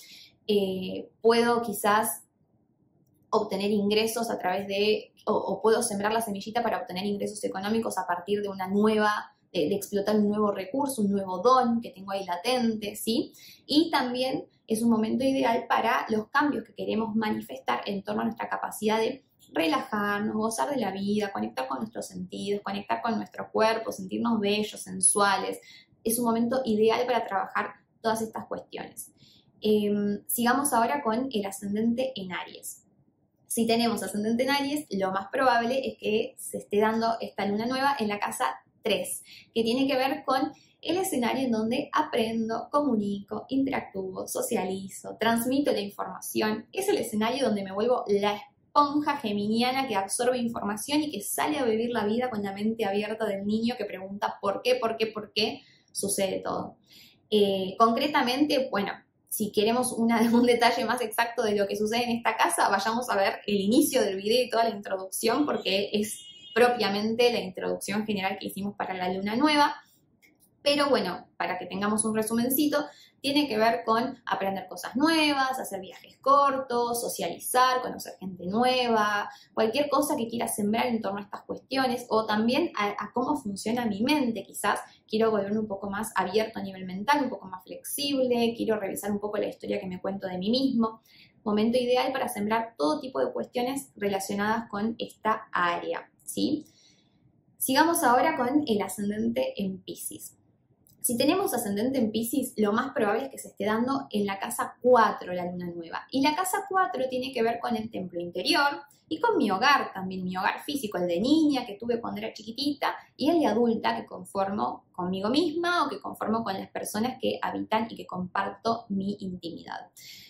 puedo quizás obtener ingresos a través de, o puedo sembrar la semillita para obtener ingresos económicos a partir de una nueva, de explotar un nuevo recurso, un nuevo don que tengo ahí latente, ¿sí? Y también es un momento ideal para los cambios que queremos manifestar en torno a nuestra capacidad de relajarnos, gozar de la vida, conectar con nuestros sentidos, conectar con nuestro cuerpo, sentirnos bellos, sensuales. Es un momento ideal para trabajar todas estas cuestiones. Sigamos ahora con el ascendente en Aries. Si tenemos ascendente en Aries, lo más probable es que se esté dando esta luna nueva en la casa 3, que tiene que ver con el escenario en donde aprendo, comunico, interactúo, socializo, transmito la información. Es el escenario donde me vuelvo la esponja geminiana que absorbe información y que sale a vivir la vida con la mente abierta del niño que pregunta por qué sucede todo. Concretamente, bueno, si queremos un detalle más exacto de lo que sucede en esta casa, vayamos a ver el inicio del video y toda la introducción, porque es propiamente la introducción general que hicimos para la luna nueva. Pero bueno, para que tengamos un resumencito, tiene que ver con aprender cosas nuevas, hacer viajes cortos, socializar, conocer gente nueva, cualquier cosa que quiera sembrar en torno a estas cuestiones, o también a cómo funciona mi mente. Quizás quiero volverme un poco más abierto a nivel mental, un poco más flexible, quiero revisar un poco la historia que me cuento de mí mismo. Momento ideal para sembrar todo tipo de cuestiones relacionadas con esta área, ¿sí? Sigamos ahora con el ascendente en Piscis. Si tenemos ascendente en Piscis, lo más probable es que se esté dando en la casa 4 la luna nueva. Y la casa 4 tiene que ver con el templo interior y con mi hogar también, mi hogar físico, el de niña que tuve cuando era chiquitita y el de adulta que conformo conmigo misma o que conformo con las personas que habitan y que comparto mi intimidad.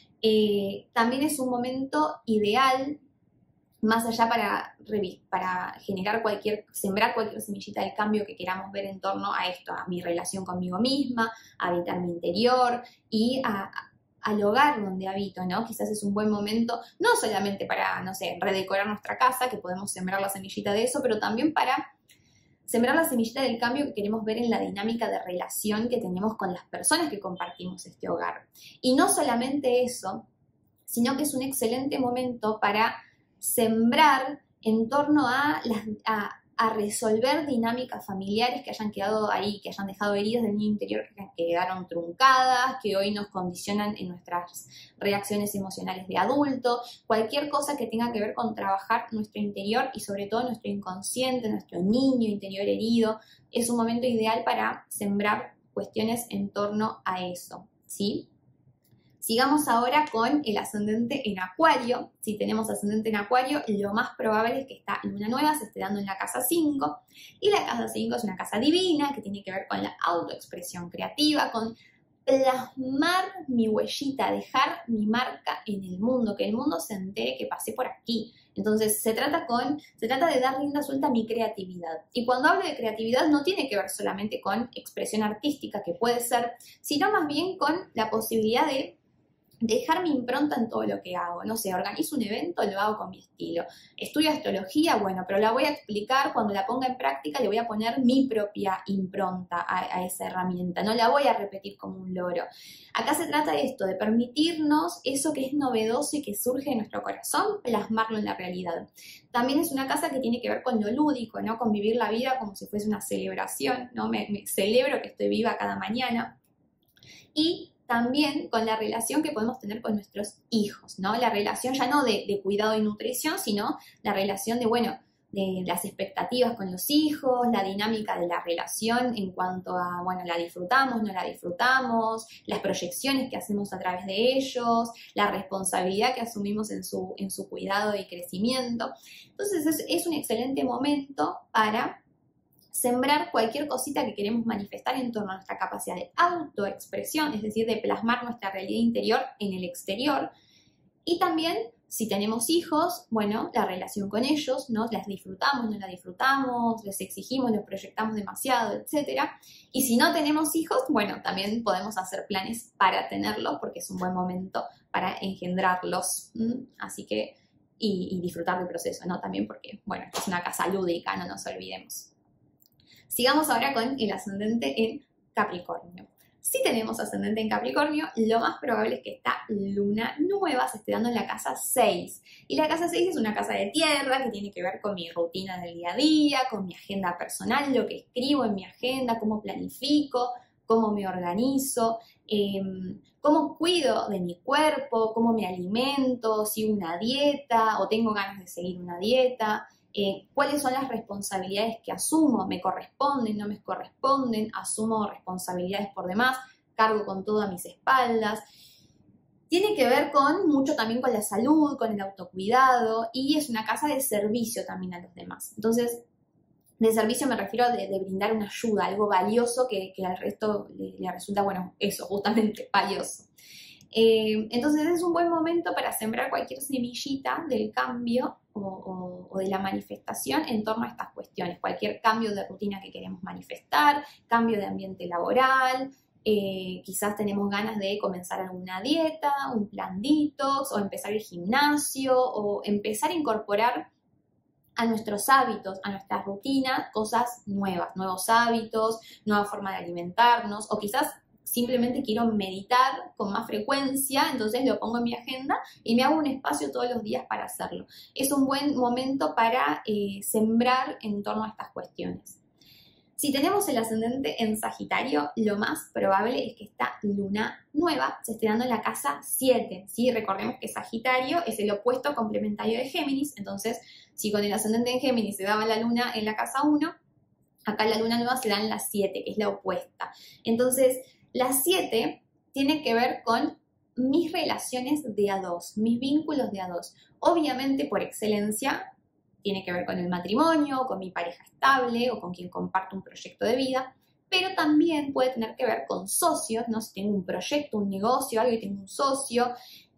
También es un momento ideal más allá para generar sembrar cualquier semillita del cambio que queramos ver en torno a esto, a mi relación conmigo misma, a habitar mi interior y al hogar donde habito, ¿no? Quizás es un buen momento, no solamente para, no sé, redecorar nuestra casa, que podemos sembrar la semillita de eso, pero también para sembrar la semillita del cambio que queremos ver en la dinámica de relación que tenemos con las personas que compartimos este hogar. Y no solamente eso, sino que es un excelente momento para sembrar en torno a resolver dinámicas familiares que hayan quedado ahí, que hayan dejado heridas del niño interior que quedaron truncadas, que hoy nos condicionan en nuestras reacciones emocionales de adulto, cualquier cosa que tenga que ver con trabajar nuestro interior y sobre todo nuestro inconsciente, nuestro niño interior herido, es un momento ideal para sembrar cuestiones en torno a eso, ¿sí? Sigamos ahora con el ascendente en Acuario. Si tenemos ascendente en Acuario, lo más probable es que esta luna nueva se esté dando en la casa 5. Y la casa 5 es una casa divina que tiene que ver con la autoexpresión creativa, con plasmar mi huellita, dejar mi marca en el mundo, que el mundo se entere que pasé por aquí. Entonces se trata de dar rienda suelta a mi creatividad. Y cuando hablo de creatividad no tiene que ver solamente con expresión artística, que puede ser, sino más bien con la posibilidad de dejar mi impronta en todo lo que hago. No sé, organizo un evento, lo hago con mi estilo. Estudio astrología, bueno, pero la voy a explicar, cuando la ponga en práctica le voy a poner mi propia impronta a esa herramienta, no la voy a repetir como un loro. Acá se trata de esto, de permitirnos eso que es novedoso y que surge de nuestro corazón, plasmarlo en la realidad. También es una casa que tiene que ver con lo lúdico, ¿no? Con vivir la vida como si fuese una celebración, ¿no? Me celebro que estoy viva cada mañana. Y también con la relación que podemos tener con nuestros hijos, ¿no? La relación ya no de cuidado y nutrición, sino la relación de las expectativas con los hijos, la dinámica de la relación en cuanto a, la disfrutamos, no la disfrutamos, las proyecciones que hacemos a través de ellos, la responsabilidad que asumimos en su cuidado y crecimiento. Entonces es un excelente momento para sembrar cualquier cosita que queremos manifestar en torno a nuestra capacidad de autoexpresión, es decir, de plasmar nuestra realidad interior en el exterior. Y también, si tenemos hijos, la relación con ellos, ¿no? Las disfrutamos, no la disfrutamos, les exigimos, los proyectamos demasiado, etc. Y si no tenemos hijos, también podemos hacer planes para tenerlos, porque es un buen momento para engendrarlos. Así que, y disfrutar del proceso, ¿no? También porque, es una casa lúdica, no nos olvidemos. Sigamos ahora con el ascendente en Capricornio. Si tenemos ascendente en Capricornio, lo más probable es que esta luna nueva se esté dando en la casa 6. Y la casa 6 es una casa de tierra que tiene que ver con mi rutina del día a día, con mi agenda personal, lo que escribo en mi agenda, cómo planifico, cómo me organizo, cómo cuido de mi cuerpo, cómo me alimento, sigo una dieta o tengo ganas de seguir una dieta. Cuáles son las responsabilidades que asumo, me corresponden, no me corresponden, asumo responsabilidades por demás, cargo con todo a mis espaldas. Tiene que ver mucho también con la salud, con el autocuidado, y es una casa de servicio también a los demás. Entonces, de servicio me refiero a de brindar una ayuda, algo valioso que al resto le resulta, eso, justamente valioso. Entonces es un buen momento para sembrar cualquier semillita del cambio o de la manifestación en torno a estas cuestiones, cualquier cambio de rutina que queremos manifestar, cambio de ambiente laboral, quizás tenemos ganas de comenzar alguna dieta, un plan detox, o empezar el gimnasio, o empezar a incorporar a nuestros hábitos, a nuestras rutinas, cosas nuevas, nuevos hábitos, nueva forma de alimentarnos, o quizás simplemente quiero meditar con más frecuencia, entonces lo pongo en mi agenda y me hago un espacio todos los días para hacerlo. Es un buen momento para sembrar en torno a estas cuestiones. Si tenemos el ascendente en Sagitario, lo más probable es que esta luna nueva se esté dando en la casa 7, ¿sí? Recordemos que Sagitario es el opuesto complementario de Géminis, entonces si con el ascendente en Géminis se daba la luna en la casa 1, Acá la luna nueva se da en la 7, que es la opuesta. Entonces, la 7 tiene que ver con mis relaciones de a dos, mis vínculos de a dos. Obviamente, por excelencia, tiene que ver con el matrimonio, con mi pareja estable o con quien comparto un proyecto de vida, pero también puede tener que ver con socios, ¿no? Si tengo un proyecto, un negocio, algo y tengo un socio,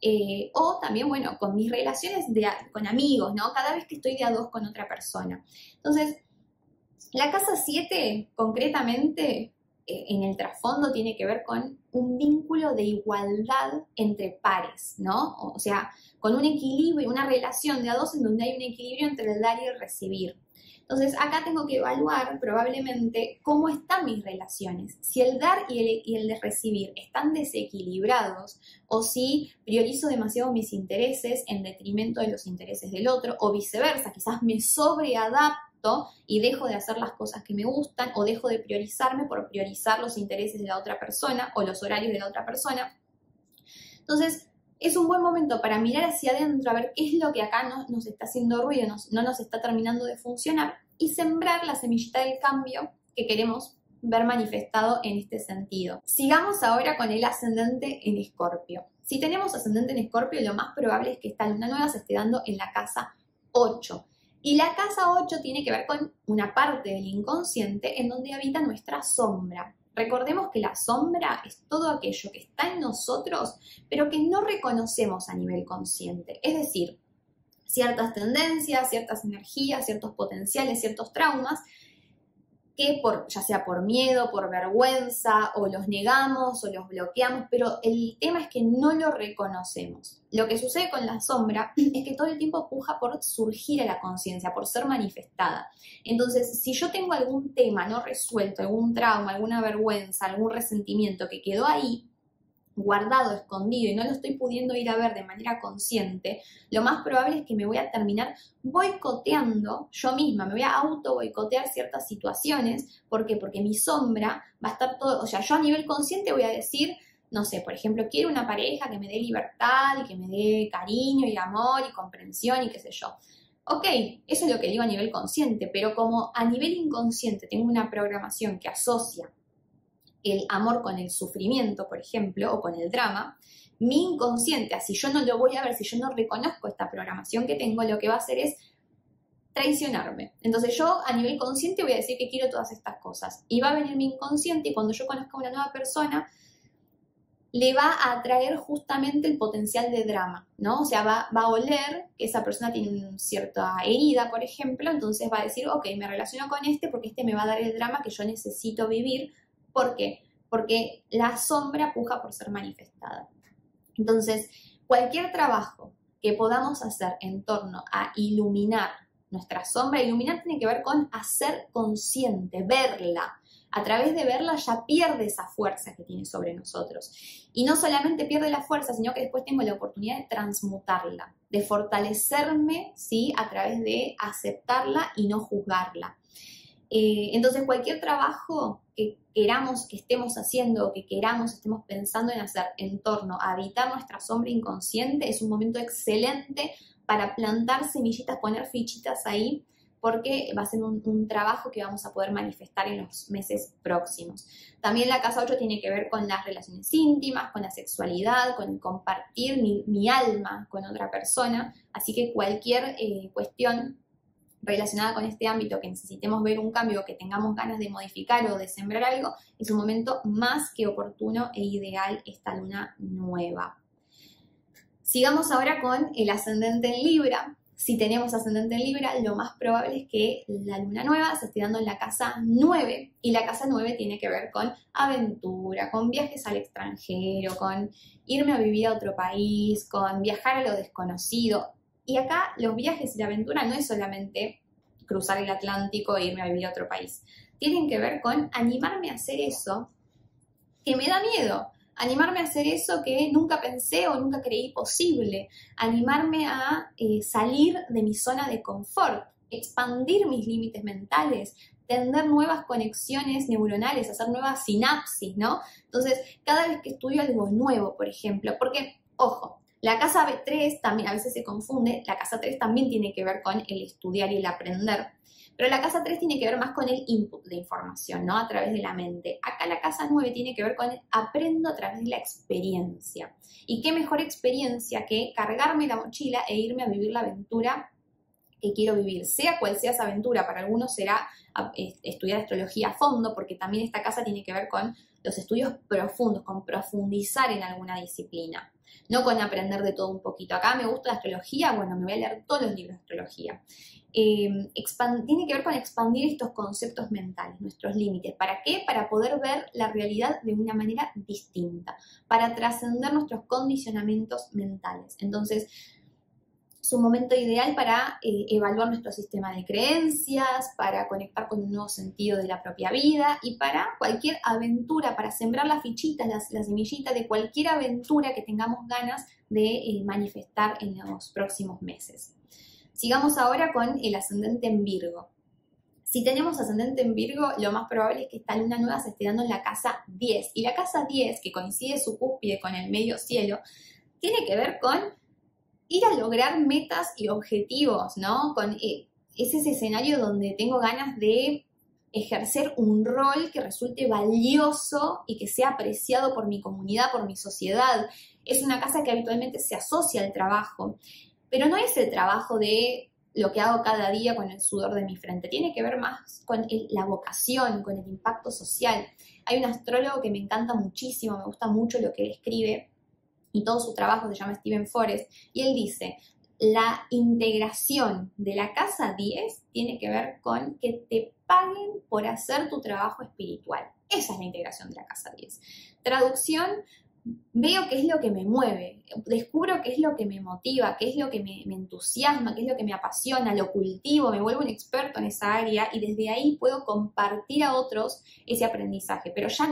o también, bueno, con mis relaciones con amigos, ¿no? Cada vez que estoy de a dos con otra persona. Entonces, la casa 7, concretamente, en el trasfondo tiene que ver con un vínculo de igualdad entre pares, ¿no? O sea, con un equilibrio, una relación de a dos en donde hay un equilibrio entre el dar y el recibir. Entonces, acá tengo que evaluar probablemente cómo están mis relaciones. Si el dar y el de recibir están desequilibrados, o si priorizo demasiado mis intereses en detrimento de los intereses del otro, o viceversa, quizás me sobreadapto y dejo de hacer las cosas que me gustan, o dejo de priorizarme por priorizar los intereses de la otra persona o los horarios de la otra persona. Entonces, es un buen momento para mirar hacia adentro, a ver qué es lo que acá nos está haciendo ruido, no nos está terminando de funcionar, y sembrar la semillita del cambio que queremos ver manifestado en este sentido. Sigamos ahora con el ascendente en Escorpio. Si tenemos ascendente en Escorpio, lo más probable es que esta luna nueva se esté dando en la casa 8. Y la casa 8 tiene que ver con una parte del inconsciente en donde habita nuestra sombra. Recordemos que la sombra es todo aquello que está en nosotros, pero que no reconocemos a nivel consciente. Es decir, ciertas tendencias, ciertas energías, ciertos potenciales, ciertos traumas, que ya sea por miedo, por vergüenza, o los negamos o los bloqueamos, pero el tema es que no lo reconocemos. Lo que sucede con la sombra es que todo el tiempo puja por surgir a la conciencia, por ser manifestada. Entonces, si yo tengo algún tema no resuelto, algún trauma, alguna vergüenza, algún resentimiento que quedó ahí, guardado, escondido, y no lo estoy pudiendo ir a ver de manera consciente, lo más probable es que me voy a terminar boicoteando yo misma, me voy a auto boicotear ciertas situaciones. ¿Por qué? Porque mi sombra va a estar todo, o sea, yo a nivel consciente voy a decir, no sé, por ejemplo, quiero una pareja que me dé libertad y que me dé cariño y amor y comprensión y qué sé yo. Ok, eso es lo que digo a nivel consciente, pero como a nivel inconsciente tengo una programación que asocia el amor con el sufrimiento, por ejemplo, o con el drama, mi inconsciente, si yo no lo voy a ver, si yo no reconozco esta programación que tengo, lo que va a hacer es traicionarme. Entonces yo a nivel consciente voy a decir que quiero todas estas cosas. Y va a venir mi inconsciente y cuando yo conozca a una nueva persona, le va a atraer justamente el potencial de drama, ¿no? O sea, va a oler que esa persona tiene una cierta herida, por ejemplo, entonces va a decir, ok, me relaciono con este porque este me va a dar el drama que yo necesito vivir. ¿Por qué? Porque la sombra puja por ser manifestada. Entonces, cualquier trabajo que podamos hacer en torno a iluminar nuestra sombra, iluminar tiene que ver con hacer consciente, verla. A través de verla ya pierde esa fuerza que tiene sobre nosotros. Y no solamente pierde la fuerza, sino que después tengo la oportunidad de transmutarla, de fortalecerme, ¿sí? A través de aceptarla y no juzgarla. Entonces, cualquier trabajo que queramos que estemos haciendo o que estemos pensando en hacer en torno a habitar nuestra sombra inconsciente es un momento excelente para plantar semillitas, poner fichitas ahí, porque va a ser un trabajo que vamos a poder manifestar en los meses próximos. También la casa 8 tiene que ver con las relaciones íntimas, con la sexualidad, con compartir mi alma con otra persona, así que cualquier cuestión relacionada con este ámbito que necesitemos ver un cambio, que tengamos ganas de modificar o de sembrar algo, es un momento más que oportuno e ideal esta luna nueva. Sigamos ahora con el ascendente en Libra. Si tenemos ascendente en Libra, lo más probable es que la luna nueva se esté dando en la casa 9, y la casa 9 tiene que ver con aventura, con viajes al extranjero, con irme a vivir a otro país, con viajar a lo desconocido. Y acá los viajes y la aventura no es solamente cruzar el Atlántico e irme a vivir a otro país. Tienen que ver con animarme a hacer eso que me da miedo. Animarme a hacer eso que nunca pensé o nunca creí posible. Animarme a salir de mi zona de confort. Expandir mis límites mentales. Tender nuevas conexiones neuronales. Hacer nuevas sinapsis, ¿no? Entonces, cada vez que estudio algo nuevo, por ejemplo, porque, ojo, la casa 3 también a veces se confunde, la casa 3 también tiene que ver con el estudiar y el aprender, Pero la casa 3 tiene que ver más con el input de información, ¿no? A través de la mente. Acá la casa 9 tiene que ver con el aprendo a través de la experiencia. Y qué mejor experiencia que cargarme la mochila e irme a vivir la aventura que quiero vivir, sea cual sea esa aventura. Para algunos será estudiar astrología a fondo, porque también esta casa tiene que ver con los estudios profundos, con profundizar en alguna disciplina, no con aprender de todo un poquito. Acá me gusta la astrología, bueno, me voy a leer todos los libros de astrología. Tiene que ver con expandir estos conceptos mentales, nuestros límites. ¿Para qué? Para poder ver la realidad de una manera distinta, para trascender nuestros condicionamientos mentales. Entonces, es un momento ideal para evaluar nuestro sistema de creencias, para conectar con un nuevo sentido de la propia vida y para cualquier aventura, para sembrar las fichitas, las semillitas de cualquier aventura que tengamos ganas de manifestar en los próximos meses. Sigamos ahora con el ascendente en Virgo. Si tenemos ascendente en Virgo, lo más probable es que esta luna nueva se esté dando en la casa 10. Y la casa 10, que coincide su cúspide con el medio cielo, tiene que ver con ir a lograr metas y objetivos, ¿no? Es ese escenario donde tengo ganas de ejercer un rol que resulte valioso y que sea apreciado por mi comunidad, por mi sociedad. Es una casa que habitualmente se asocia al trabajo, pero no es el trabajo de lo que hago cada día con el sudor de mi frente. Tiene que ver más con la vocación, con el impacto social. Hay un astrólogo que me encanta muchísimo, me gusta mucho lo que él escribe, y todo su trabajo se llama Steven Forrest, y él dice, la integración de la casa 10 tiene que ver con que te paguen por hacer tu trabajo espiritual. Esa es la integración de la casa 10. Traducción, veo qué es lo que me mueve, descubro qué es lo que me motiva, qué es lo que me entusiasma, qué es lo que me apasiona, lo cultivo, me vuelvo un experto en esa área y desde ahí puedo compartir a otros ese aprendizaje, pero ya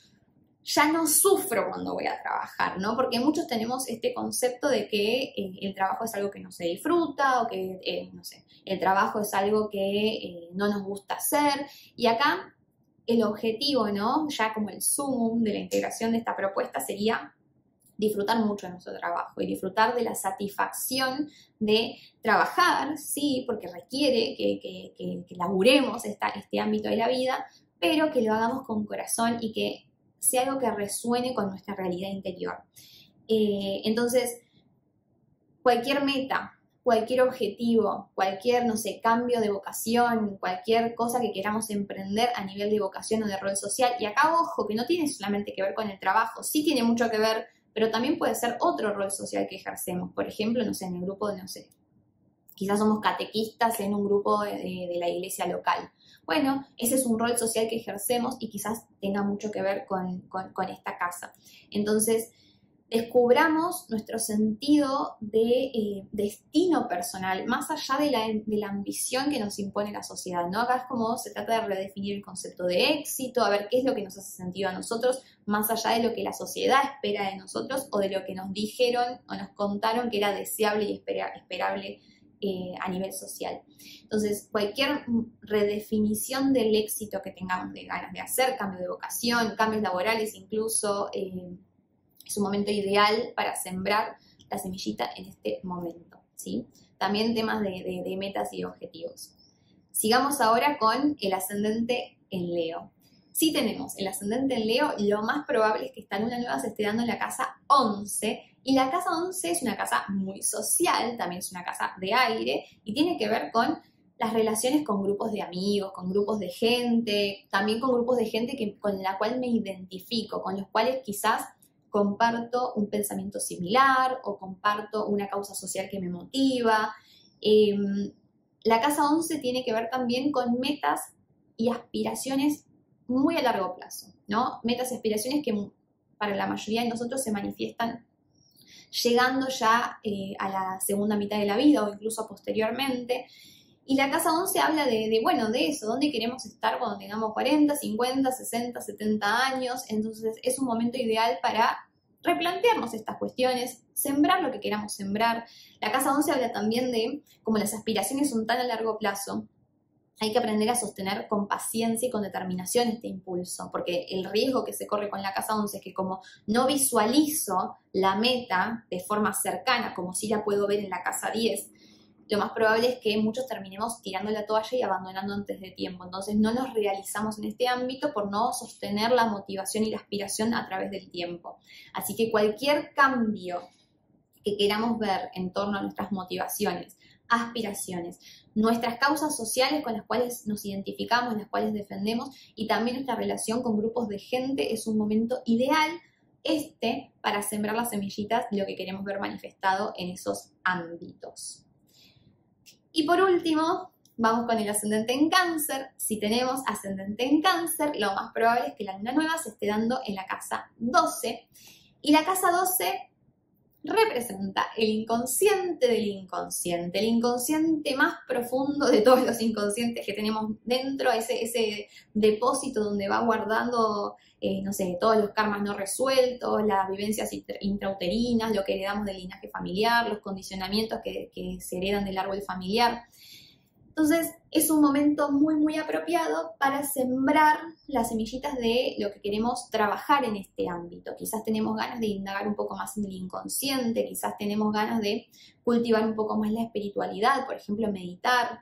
no sufro cuando voy a trabajar, ¿no? Porque muchos tenemos este concepto de que el trabajo es algo que no se disfruta o que, no sé, el trabajo es algo que no nos gusta hacer. Y acá el objetivo, ¿no? Ya como el sumum de la integración de esta propuesta sería disfrutar mucho de nuestro trabajo y disfrutar de la satisfacción de trabajar, sí, porque requiere que laburemos este ámbito de la vida, pero que lo hagamos con corazón y que sea algo que resuene con nuestra realidad interior. Entonces, cualquier meta, cualquier objetivo, cualquier, no sé, cambio de vocación, cualquier cosa que queramos emprender a nivel de vocación o de rol social, y acá, ojo, que no tiene solamente que ver con el trabajo, sí tiene mucho que ver, pero también puede ser otro rol social que ejercemos. Por ejemplo, no sé, en el grupo de, no sé, quizás somos catequistas en un grupo de la iglesia local. Bueno, ese es un rol social que ejercemos y quizás tenga mucho que ver con esta casa. Entonces, descubramos nuestro sentido de destino personal, más allá de la ambición que nos impone la sociedad, ¿no? Acá es como se trata de redefinir el concepto de éxito, a ver qué es lo que nos hace sentido a nosotros, más allá de lo que la sociedad espera de nosotros o de lo que nos dijeron o nos contaron que era deseable y esperable a nivel social. Entonces, cualquier redefinición del éxito que tengamos de ganas de hacer, cambio de vocación, cambios laborales incluso, es un momento ideal para sembrar la semillita en este momento, ¿sí? También temas de metas y objetivos. Sigamos ahora con el ascendente en Leo. Si tenemos el ascendente en Leo, lo más probable es que esta luna nueva se esté dando en la casa 11, y la casa 11 es una casa muy social, también es una casa de aire, y tiene que ver con las relaciones con grupos de amigos, con grupos de gente, también con grupos de gente con la cual me identifico, con los cuales quizás comparto un pensamiento similar o comparto una causa social que me motiva. La casa 11 tiene que ver también con metas y aspiraciones muy a largo plazo, ¿no? Metas y aspiraciones que para la mayoría de nosotros se manifiestan llegando ya a la segunda mitad de la vida o incluso posteriormente. Y la casa 11 habla de eso, dónde queremos estar cuando tengamos 40, 50, 60, 70 años. Entonces es un momento ideal para replantearnos estas cuestiones, sembrar lo que queramos sembrar. La casa 11 habla también de cómo las aspiraciones son tan a largo plazo, hay que aprender a sostener con paciencia y con determinación este impulso, porque el riesgo que se corre con la casa 11 es que como no visualizo la meta de forma cercana, como si la puedo ver en la casa 10, lo más probable es que muchos terminemos tirando la toalla y abandonando antes de tiempo. Entonces no nos realizamos en este ámbito por no sostener la motivación y la aspiración a través del tiempo. Así que cualquier cambio que queramos ver en torno a nuestras motivaciones, aspiraciones, nuestras causas sociales con las cuales nos identificamos, las cuales defendemos, y también nuestra relación con grupos de gente, es un momento ideal para sembrar las semillitas de lo que queremos ver manifestado en esos ámbitos. Y por último, vamos con el ascendente en Cáncer. Si tenemos ascendente en Cáncer, lo más probable es que la luna nueva se esté dando en la casa 12, y la casa 12 representa el inconsciente del inconsciente, el inconsciente más profundo de todos los inconscientes que tenemos dentro, ese depósito donde va guardando, no sé, todos los karmas no resueltos, las vivencias intrauterinas, lo que heredamos del linaje familiar, los condicionamientos que se heredan del árbol familiar. Entonces es un momento muy, muy apropiado para sembrar las semillitas de lo que queremos trabajar en este ámbito. Quizás tenemos ganas de indagar un poco más en el inconsciente, quizás tenemos ganas de cultivar un poco más la espiritualidad, por ejemplo, meditar,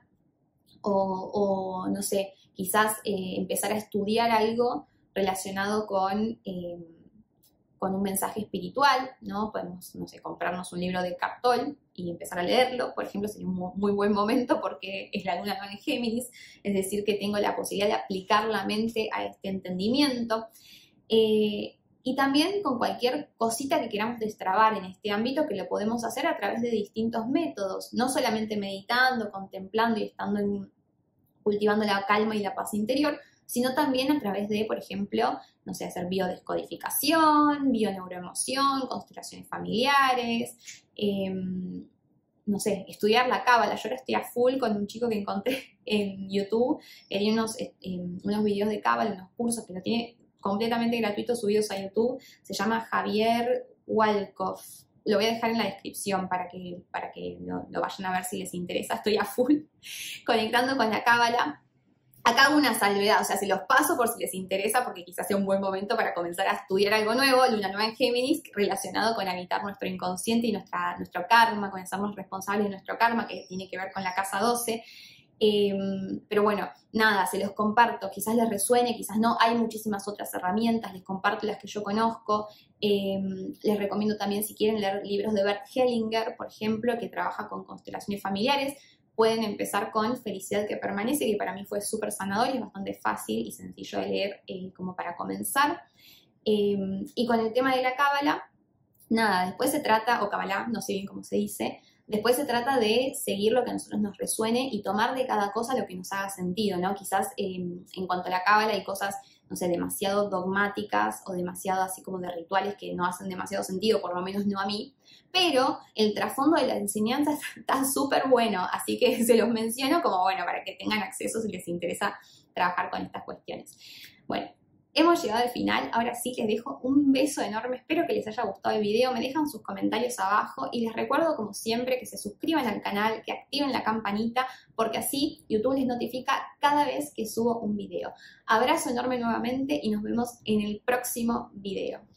o no sé, quizás empezar a estudiar algo relacionado con un mensaje espiritual, ¿no? Podemos, no sé, comprarnos un libro de Cartol y empezar a leerlo, por ejemplo, sería un muy buen momento porque es la luna nueva en Géminis, es decir, que tengo la posibilidad de aplicar la mente a este entendimiento. Y también con cualquier cosita que queramos destrabar en este ámbito, que lo podemos hacer a través de distintos métodos, no solamente meditando, contemplando y estando cultivando la calma y la paz interior, sino también a través de, por ejemplo, no sé, hacer biodescodificación, bioneuroemoción, constelaciones familiares, no sé, estudiar la cábala. Yo ahora estoy a full con un chico que encontré en YouTube, hay unos videos de cábala, unos cursos que lo tiene completamente gratuitos subidos a YouTube, se llama Javier Walkoff. Lo voy a dejar en la descripción para que lo vayan a ver si les interesa. Estoy a full conectando con la cábala. Acá hago una salvedad, o sea, se los paso por si les interesa, porque quizás sea un buen momento para comenzar a estudiar algo nuevo, luna nueva en Géminis, relacionado con habitar nuestro inconsciente y nuestro karma, con hacernos responsables de nuestro karma, que tiene que ver con la casa 12. Pero bueno, nada, se los comparto, quizás les resuene, quizás no, hay muchísimas otras herramientas, les comparto las que yo conozco. Les recomiendo también, si quieren leer libros de Bert Hellinger, por ejemplo, que trabaja con constelaciones familiares. Pueden empezar con Felicidad que Permanece, que para mí fue súper sanador y es bastante fácil y sencillo de leer como para comenzar. Y con el tema de la cábala, nada, después se trata, o cábala, no sé bien cómo se dice, después se trata de seguir lo que a nosotros nos resuene y tomar de cada cosa lo que nos haga sentido, ¿no? Quizás en cuanto a la cábala hay cosas, no sé, demasiado dogmáticas o demasiado así como de rituales que no hacen demasiado sentido, por lo menos no a mí, pero el trasfondo de la enseñanza está súper bueno, así que se los menciono como, bueno, para que tengan acceso si les interesa trabajar con estas cuestiones. Bueno, hemos llegado al final, ahora sí les dejo un beso enorme, espero que les haya gustado el video, me dejan sus comentarios abajo y les recuerdo como siempre que se suscriban al canal, que activen la campanita, porque así YouTube les notifica cada vez que subo un video. Abrazo enorme nuevamente y nos vemos en el próximo video.